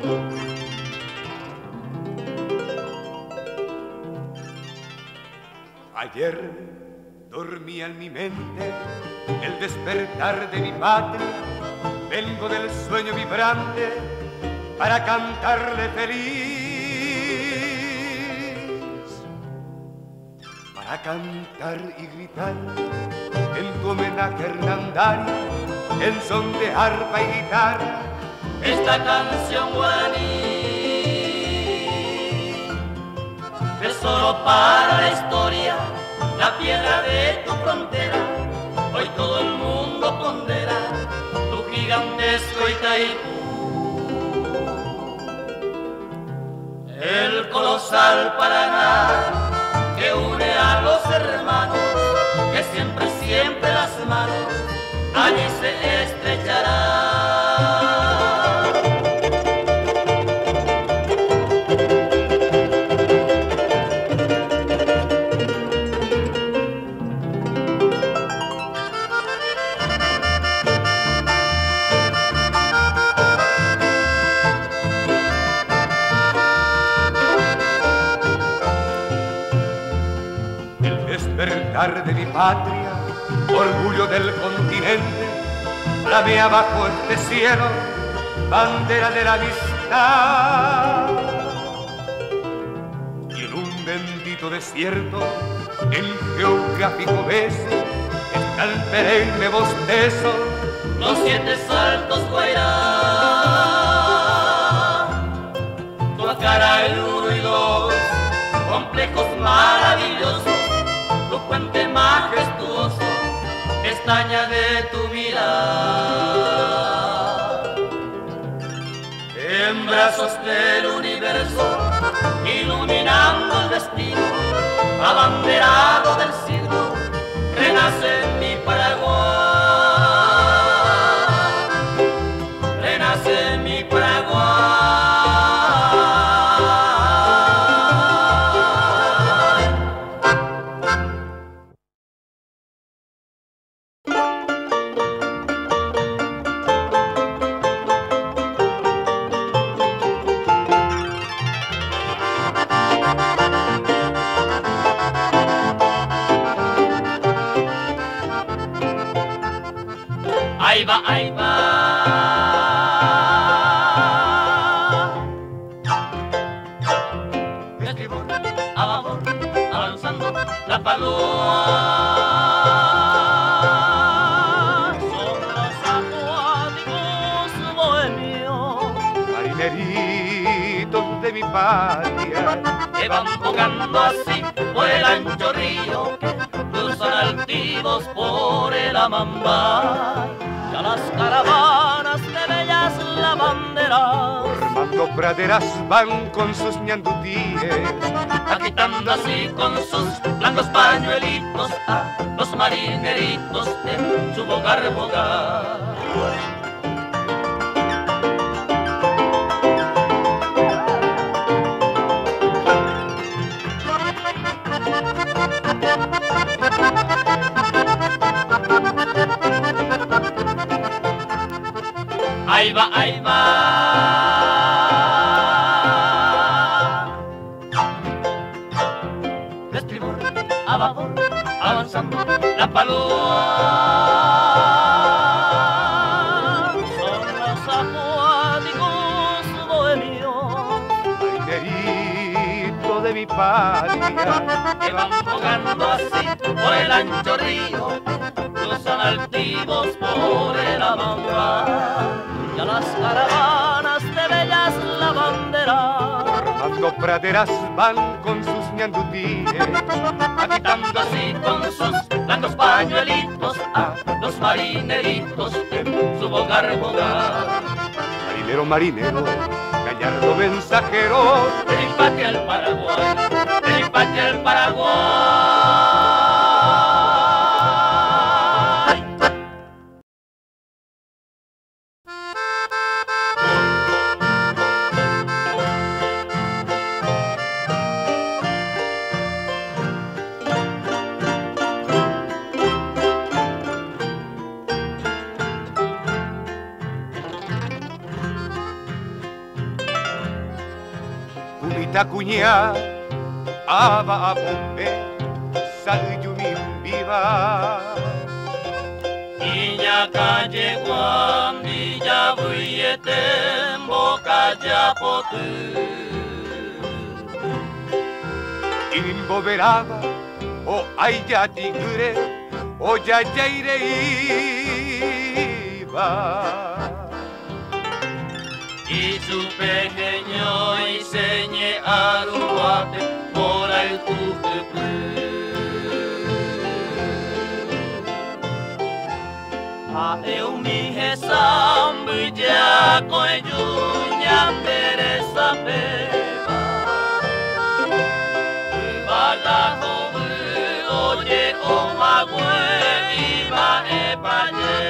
Ayer dormía en mi mente el despertar de mi patria. Vengo del sueño vibrante para cantarle feliz, para cantar y gritar en tu homenaje Hernandario, en son de arpa y guitarra, esta canción guaraní. Tesoro para la historia, la piedra de tu frontera. Hoy todo el mundo pondera tu gigantesco Itaipú. El colosal Paraná que une a los hermanos, que siempre, siempre las manos allí se estrecharán. De mi patria, orgullo del continente, flamea bajo este cielo, bandera de la amistad. Y en un bendito desierto, el geográfico beso, está el perenne bostezo, los 7 saltos Guairá. Tocará el 1 y 2, complejos maravillosos, tu puente majestuoso, pestaña de tu mirar. En brazos del universo, iluminando el destino, abanderado del siglo, renace mi Paraguay. Renace mi Paraguay. Ahí va, ahí va. De estribor a babor, avanzando la paloma. Son los acuáticos bohemios, marineritos de mi patria, que van tocando así por el ancho río, cruzan altivos por el Amambay. Ya las caravanas de bellas lavanderas, formando praderas, van con sus ñandutíes, agitando así con sus blancos pañuelitos a los marineritos en su bogar bogar. Ahí va, ahí va. De estribor a babor, avanzando la paloma. Son los acuáticos bohemios, marinerito de mi patria, que van bogando así por el ancho río, cruzan altivos por el Amambay. Ya las caravanas de bellas lavanderas, formando praderas, van con sus ñandutíes, agitando así con sus blancos pañuelitos a los marineritos en su bogar bogar. Marinero, marinero, gallardo mensajero, de mi patria al Paraguay, de mi patria al Paraguay. Lita cuñá, aba a pompe, sayumin viva. Iña calle guandi ya buyete boca ya potu. Imbo veraba, o ay ya tigre, o ya ire iba. Y su pequeño y señe aruate por el tujupu. A eu mi hesambu ya coeñuña Teresa peba. Bala jobu oye o magüe iba epañe.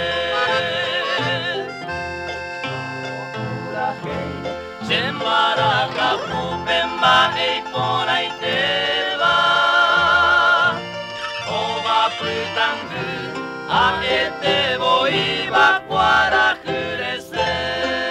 Sembara pemba e pona i te va. Ova putangu a e te voiba para crecer.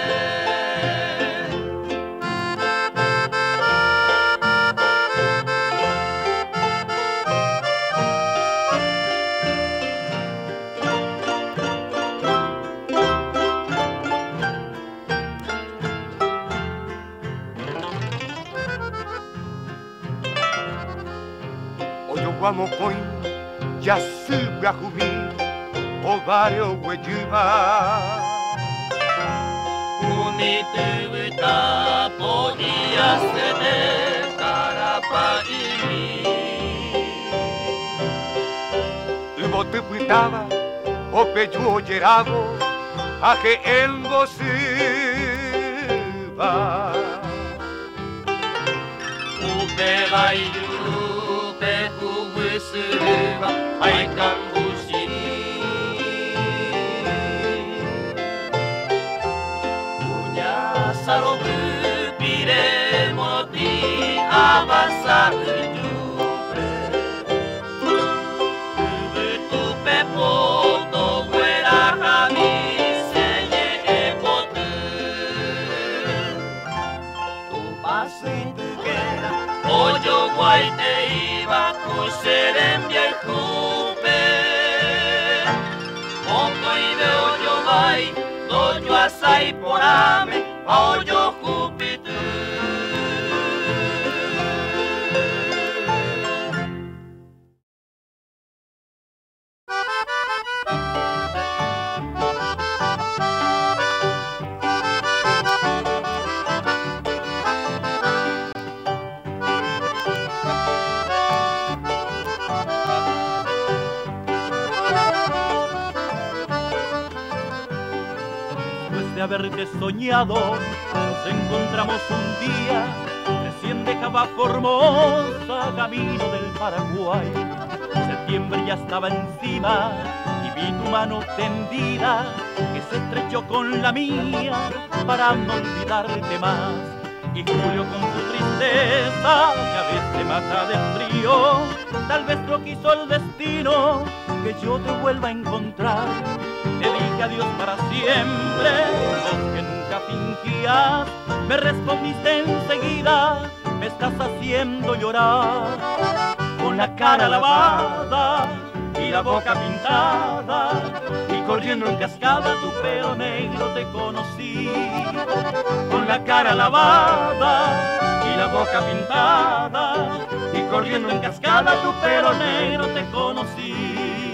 Vamos con ya subra jumi o vario huejuba. Unitubuta podía ser carapa y Ubo te putaba o peyu llorabo a que el gociba. Upeba y Suruba, ay kambushi. Punya sarobu pire moti abasa ujupe. Ubutu pepoto guera kami senye epotu. Tu pasin tukera, ojo guaite iba. Serembia y jupe, Oco y veo yo vai, doño asai por ame, a yo jupitu. De haberte soñado, nos encontramos un día, recién dejaba Formosa, camino del Paraguay. Septiembre ya estaba encima y vi tu mano tendida, que se estrechó con la mía para no olvidarte más. Y Julio con su tristeza, que a veces mata de frío, tal vez lo quiso el destino, que yo te vuelva a encontrar. Te dije adiós para siempre, vos que nunca fingías, me respondiste enseguida, me estás haciendo llorar. Con la cara lavada y la boca pintada, y corriendo en cascada tu pelo negro te conocí. Con la cara lavada y la boca pintada, y corriendo en cascada tu pelo negro te conocí.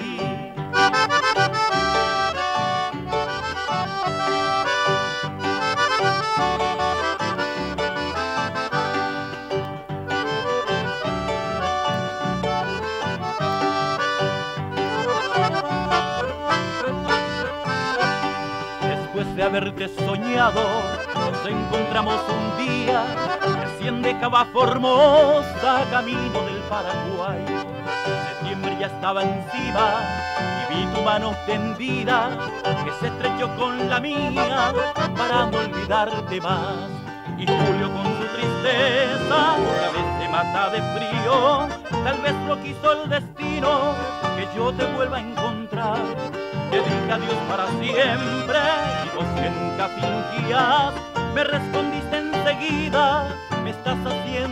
De haberte soñado, nos encontramos un día, recién dejaba Formosa, camino del Paraguay. Septiembre ya estaba encima y vi tu mano tendida, que se estrechó con la mía para no olvidarte más. Y Julio con su tristeza, que a veces mata de frío, tal vez lo quiso el destino, que yo te vuelva a encontrar. Te dije adiós para siempre y vos que nunca fingías, me respondiste enseguida, me estás haciendo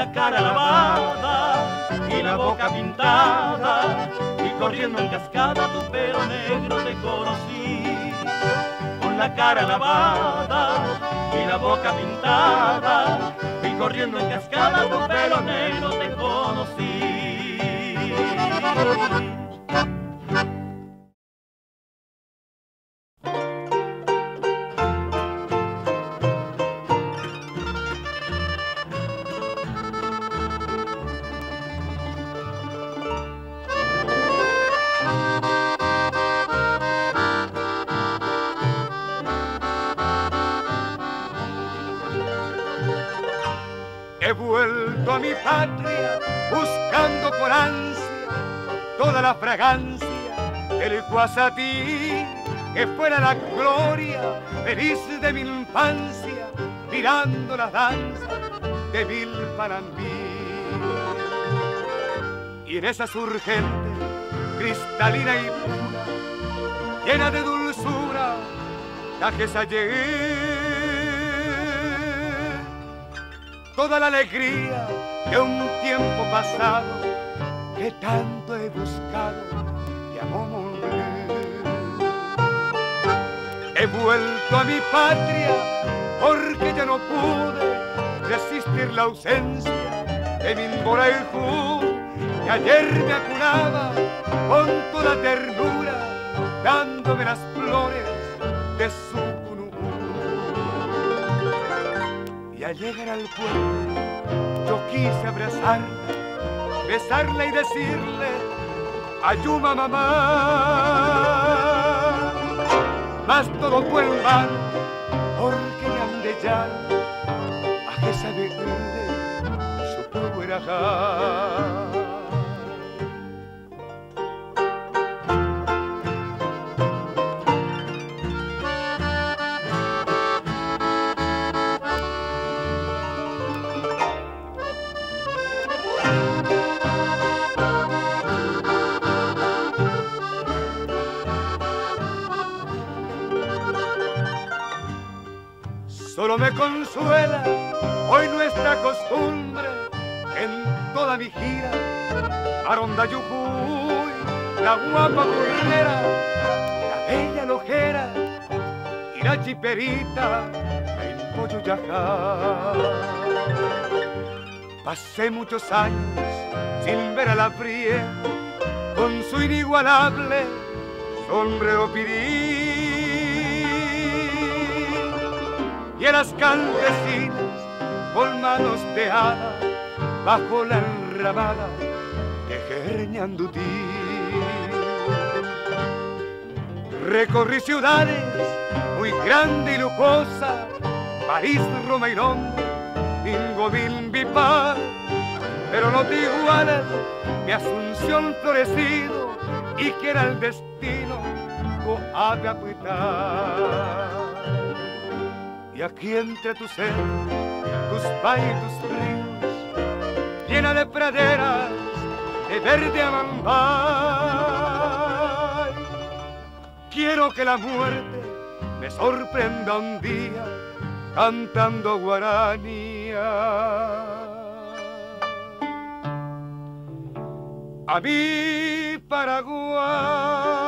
la cara lavada y la boca pintada, y corriendo en cascada tu pelo negro te conocí. Con la cara lavada y la boca pintada, y corriendo en cascada tu pelo negro te conocí. He vuelto a mi patria buscando con ansia toda la fragancia del guasatí, que fuera la gloria feliz de mi infancia, mirando las danzas de Vilpanambí. Y en esa surgente, cristalina y pura, llena de dulzura, la que toda la alegría de un tiempo pasado que tanto he buscado y amo morir. He vuelto a mi patria porque ya no pude resistir la ausencia de mi Imboraijú, que ayer me acunaba con toda ternura, dándome las flores de su cunú. Y al llegar al pueblo yo quise abrazarla, besarla y decirle ayuma mamá. Mas todo fue en vano porque grande ya a que sabe su pobre acá. Solo me consuela hoy nuestra costumbre en toda mi gira, Aronda Yujuy, la guapa burlera, la bella lojera y la chiperita en Coyuyajá. Pasé muchos años sin ver a la Prie con su inigualable sombrero pirí, y a las campesinas con manos de hada bajo la enramada de Gerñandutí. Recorrí ciudades muy grande y lujosa, París, Roma y Londres, Ingoville, Vipar, pero no te igualas mi Asunción florecido, y que era el destino coave apuitar. Y aquí entre tus cerros, tus valles y tus ríos, llena de praderas de verde amambay, quiero que la muerte me sorprenda un día cantando guaranía. A mi Paraguay.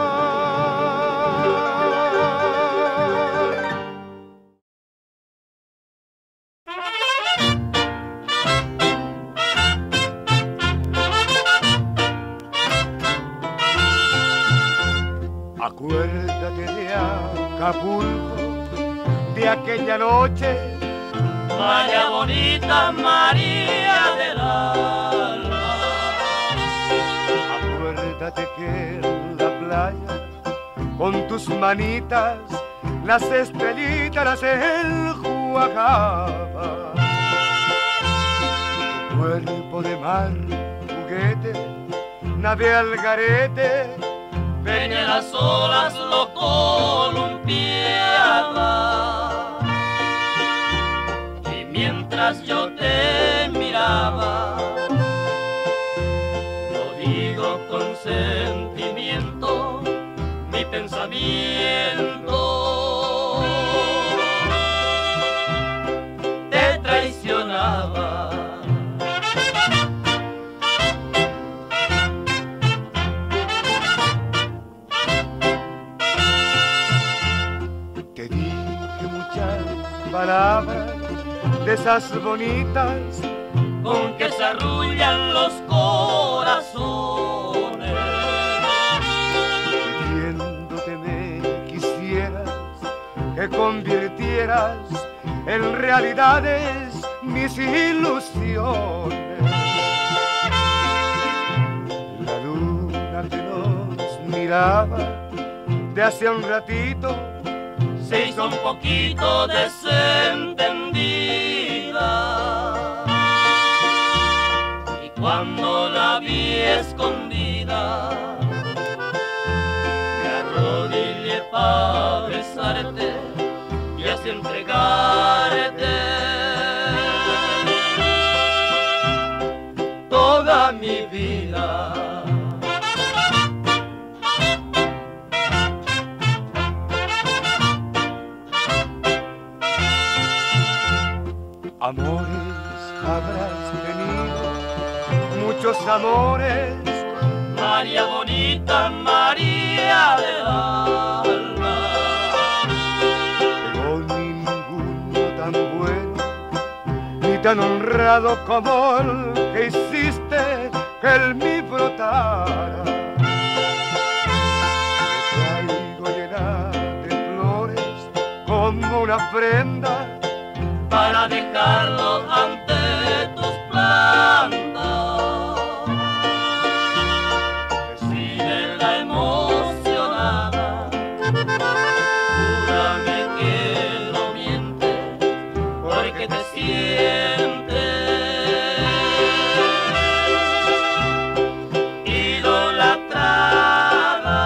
Acuérdate de Acapulco, de aquella noche, María bonita, María del alma. Acuérdate que en la playa, con tus manitas, las estrellitas las enjuagaba. Tu cuerpo de mar, juguete, nave al garete, venía las olas, lo columpiaba. Y mientras yo te miraba, lo digo con sentimiento, mi pensamiento te traicionaba. muchas palabras de esas bonitas con que se arrullan los corazones. Viéndote me quisieras que convirtieras en realidades mis ilusiones. La luna que nos miraba de hace un ratito se hizo un poquito desentendida, y cuando la vi escondida me arrodillé para besarte y así entregarte toda mi vida. Amores habrás tenido, muchos amores, María bonita, María del alma, pero ninguno tan bueno ni tan honrado como el que hiciste que en mí brotara. Lo traigo llena de flores como una prenda para dejarlo ante tus plantas. Recíbela emocionada, júrame que no mientes, porque te sientes idolatrada.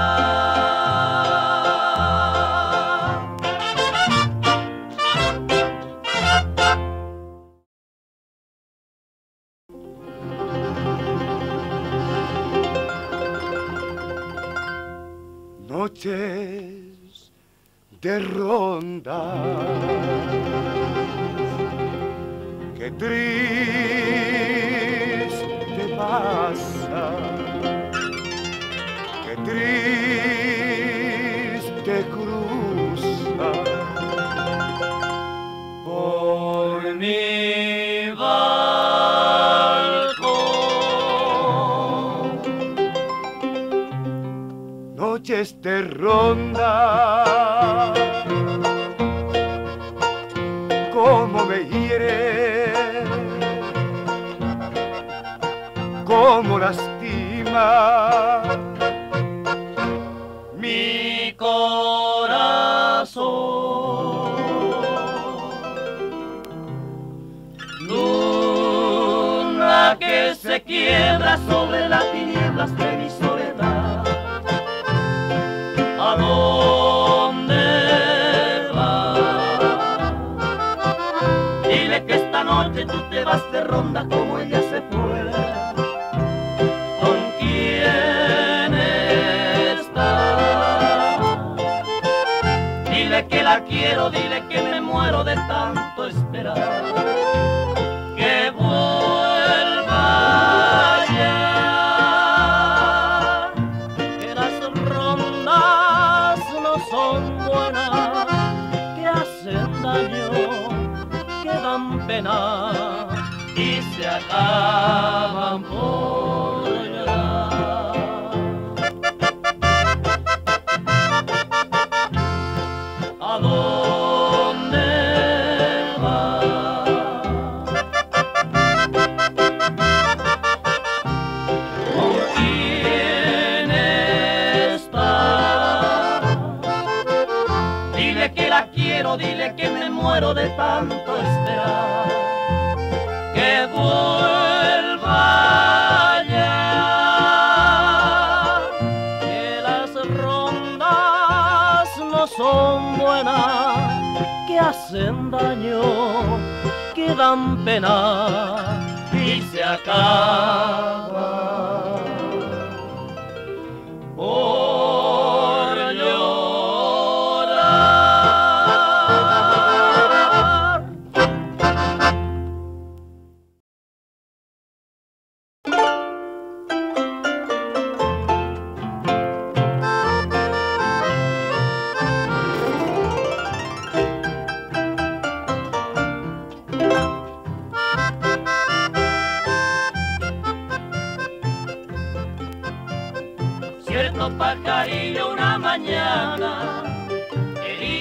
Noches de ronda, qué triste pasa, qué triste cruza Por mi balcón. noches de ronda, cómo me hiere, cómo lastima Mi corazón. Luna que se quiebra sobre las tinieblas de mi soledad. ¿A dónde vas? Dile que esta noche tú te vas de ronda como ella se fue. ¿Con quién está? Dile que la quiero, dile que me muero de tanto esperar. Que vuelva ya, que las rondas no son buenas, que hacen daño, que dan pena y se acaban por llorar. ¿A dónde vas? ¿Con quién estás? Dile que la quiero, dile que me muero de tanto esperar. Que vuelva ya, que las rondas no son buenas, que hacen daño, que dan pena y se acaba por llorar.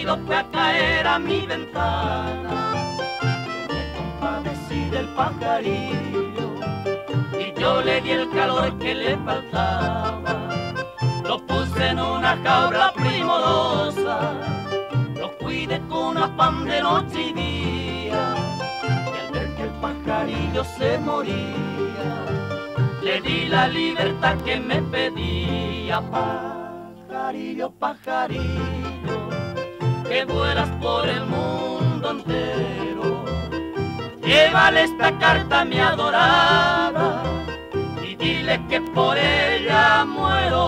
herido fue a caer a mi ventana. Yo me compadecí del pajarillo y yo le di el calor que le faltaba. Lo puse en una jaula primorosa, lo cuidé con afán de noche y día, y al ver que el pajarillo se moría, le di la libertad que me pedía. Pajarillo, pajarillo, que vuelas por el mundo entero, llévale esta carta a mi adorada y dile que por ella muero.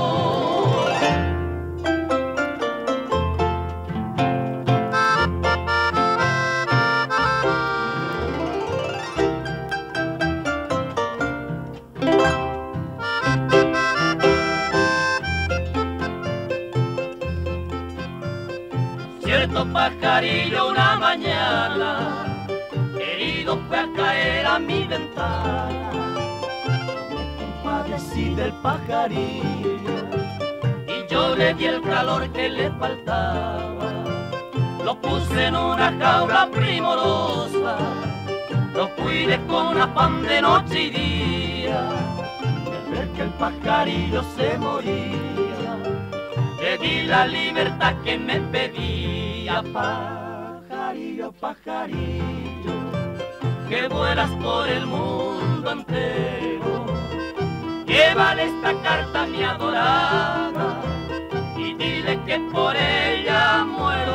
Cierto pajarillo una mañana, herido fue a caer a mi ventana. Yo me compadecí del pajarillo y yo le di el calor que le faltaba. Lo puse en una jaula primorosa, lo cuidé con afán de noche y día, y al ver que el pajarillo se moría, le di la libertad que me pedía. Pajarillo, pajarillo, que vuelas por el mundo entero, llévale esta carta a mi adorada y dile que por ella muero.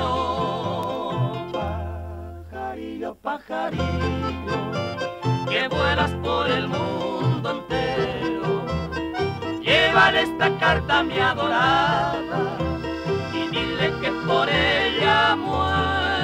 Pajarillo, pajarillo, que vuelas por el mundo entero, llévale esta carta a mi adorada y dile que por ella muero.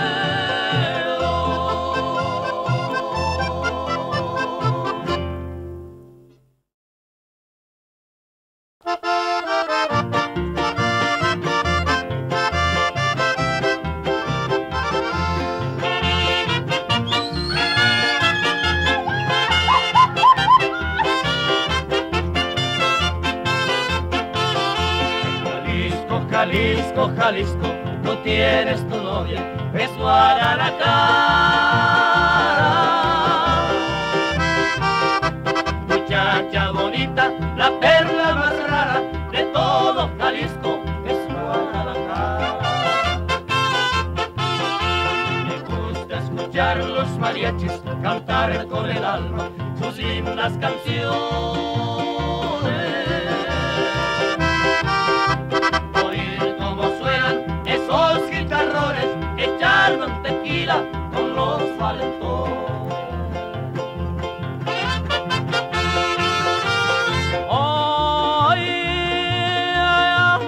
Jalisco, Jalisco, tú tienes tu novia, es Guadalajara. Muchacha bonita, la perla más rara de todo Jalisco es Guadalajara. Me gusta escuchar los mariachis cantar con el alma sus lindas canciones. Echarme un tequila con los valentones. Ay, ay,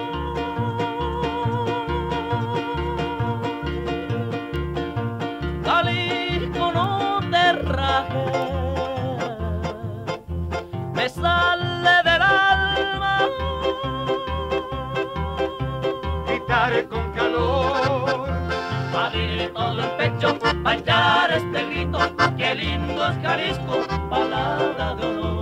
Jalisco, no te rajes, me sale del alma gritar con calor, abrir todo el pecho, bailar este grito, qué lindo es Jalisco, palabra de honor.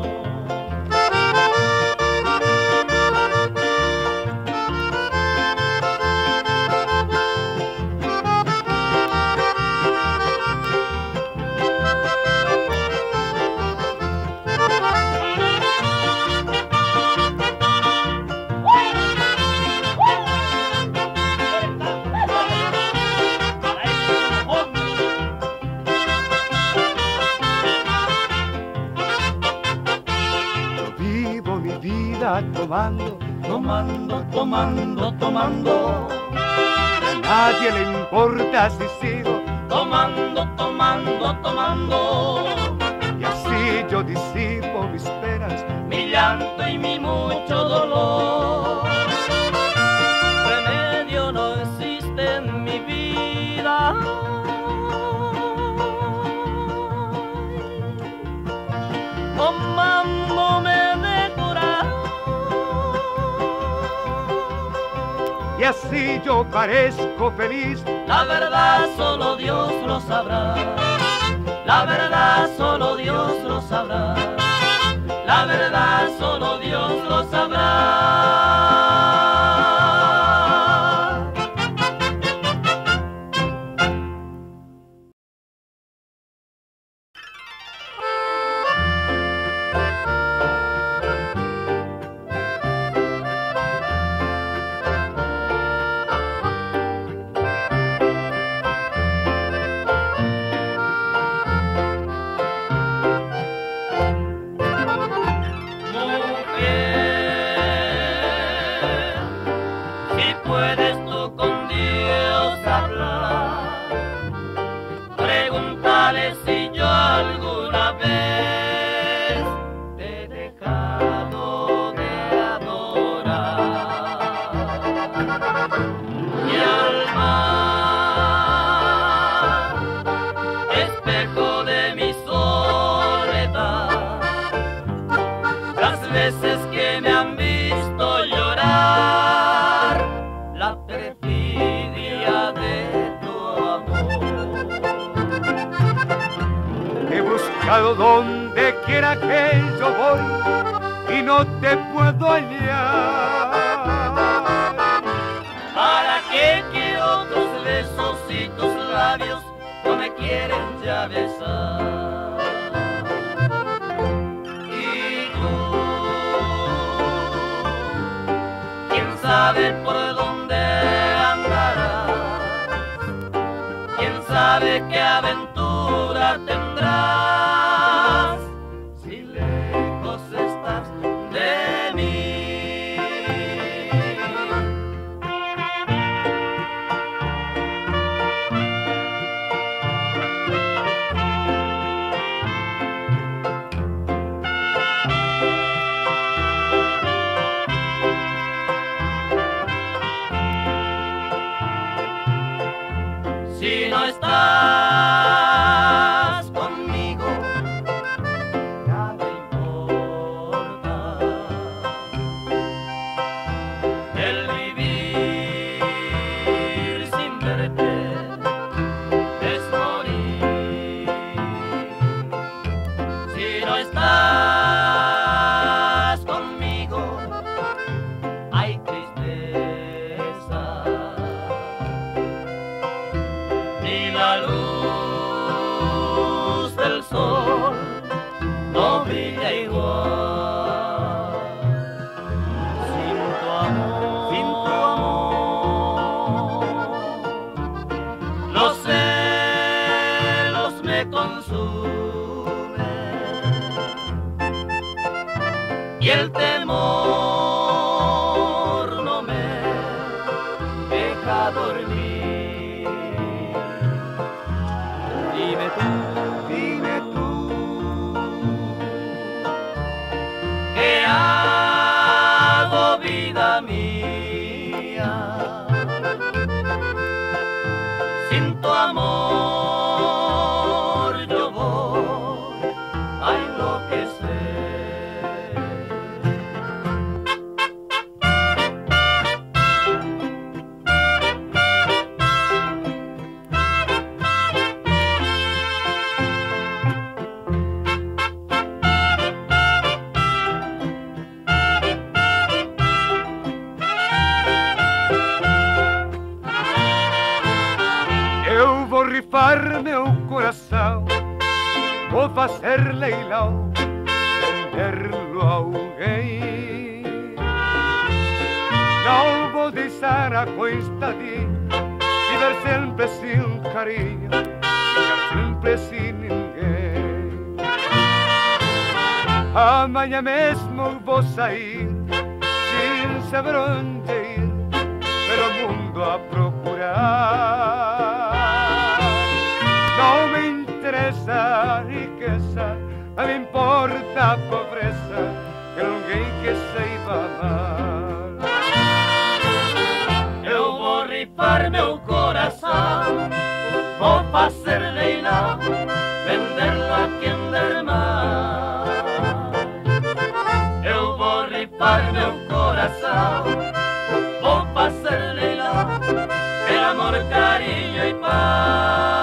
tomando, tomando, tomando, tomando. A nadie le importa si sigo tomando, tomando, tomando. Y así yo disipo mis penas, mi llanto y mi mucho dolor. Remedio no existe en mi vida. Tomándome de curar. Y así yo parezco feliz. La verdad solo Dios lo sabrá. La verdad solo Dios lo sabrá. La verdad solo Dios lo sabrá. buscado donde quiera que yo voy y no te puedo hallar. ¿Para qué quiero tus besos y tus labios no me quieren ya besar? Y tú, quién sabe por dónde andarás, quién sabe qué aventura tendrás si lejos estás de mí. Si no estás conmigo, nada importa. El vivir sin verte es morir. Si no estás conmigo, hay tristeza. Ni la luz del sol no brilla igual. Sin tu amor, los celos me consumen y el temor no me deja dormir. Dime tú, ¿qué hago, vida mía? Sin tu amor yo voy a enloquecer. Eu vou rifar meu coração, vou fazer leilão, venderlo a alguém. Não vou deixar a coitadinha viver sempre sem carinho, ficar sempre sem ninguém. Amanhã mesmo vou sair, sem saber onde ir, pelo mundo a procurar. Não me interessa a riqueza, não me importa a pobreza, que ninguém que saiba amar. Eu vou rifar meu coração, vou fazer leilão, venderlo a quem der mais. Eu vou rifar meu coração, vou fazer leilão, per amor, carinho e paz.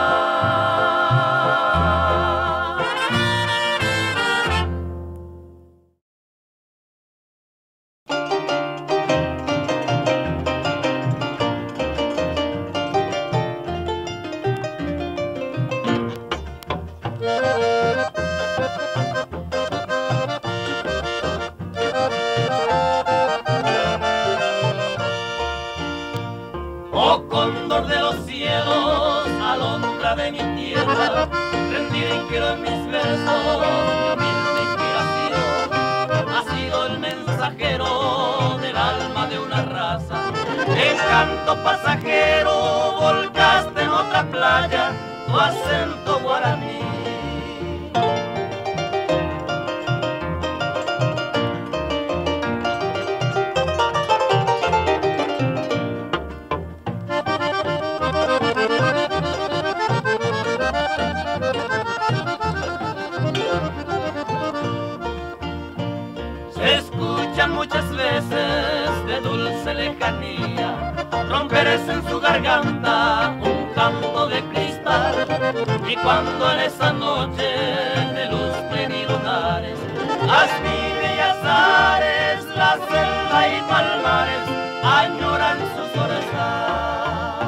Oh cóndor de los cielos, alondra de mi tierra, rendida y quiero en mis versos, mi humilde inspiración. Ha sido el mensajero del alma de una raza, encanto pasajero, volcaste en otra playa tu acento guaraní. Se escuchan muchas veces de dulce lejanía, romperse en su garganta un canto de cristal. Y cuando en esa noche de luz plenilunares Asmide y Azares, la selva y palmares añoran su soledad.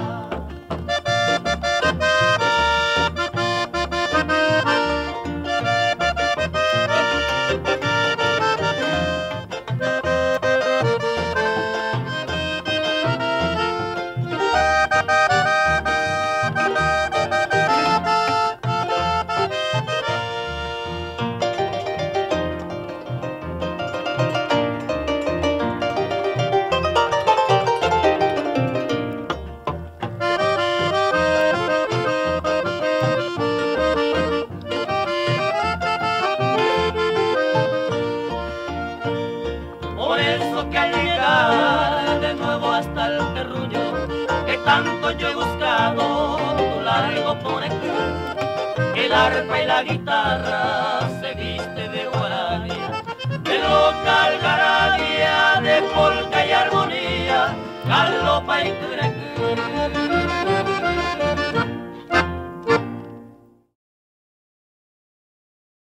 Por eso que al llegar de nuevo hasta el terruño, que tanto yo he buscado, tu largo por aquí, que el arpa y la guitarra se viste de guarania, de loca algarabía, de polca y armonía, galopa y curecu.